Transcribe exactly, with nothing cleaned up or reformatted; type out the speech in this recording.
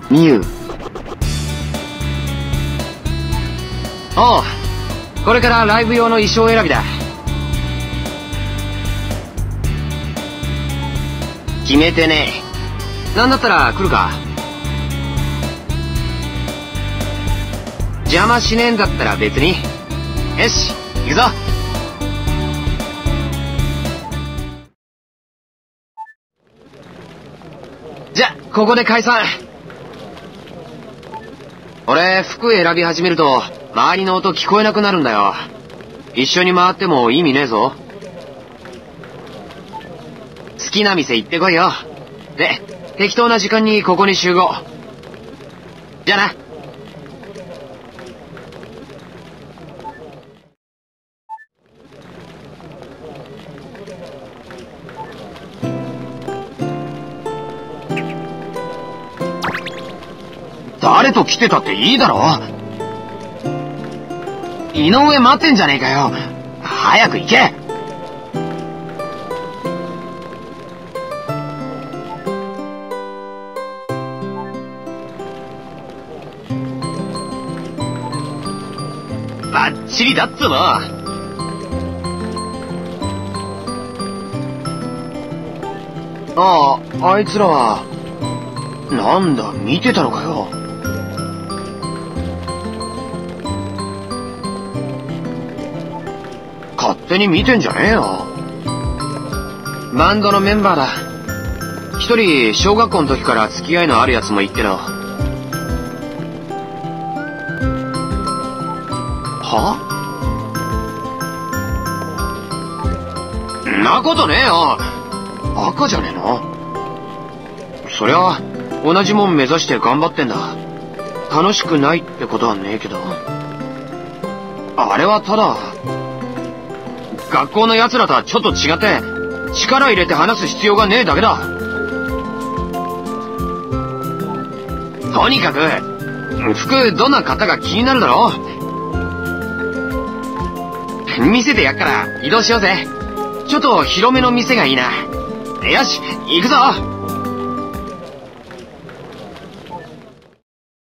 ミユ。おう、これからライブ用の衣装選びだ。決めてねえ。なんだったら来るか。邪魔しねえんだったら別に。よし、行くぞ。じゃ、ここで解散。俺、服選び始めると、周りの音聞こえなくなるんだよ。一緒に回っても意味ねえぞ。好きな店行ってこいよ。で、適当な時間にここに集合。じゃあな。誰と来てたっていいだろ。井上待ってんじゃねえかよ。早く行け。バッチリだっつうの。ああ、あいつらはなんだ、見てたのかよ。勝手に見てんじゃねえよ。バンドのメンバーだ。一人小学校の時から付き合いのあるやつもいっけど。は？んなことねえよ。赤じゃねえの？そりゃ同じもん目指して頑張ってんだ。楽しくないってことはねえけど。あれはただ学校の奴らとはちょっと違って力入れて話す必要がねえだけだ。とにかく服どんな方が気になるだろ。見せてやっから移動しようぜ。ちょっと広めの店がいいな。よし、行くぞ。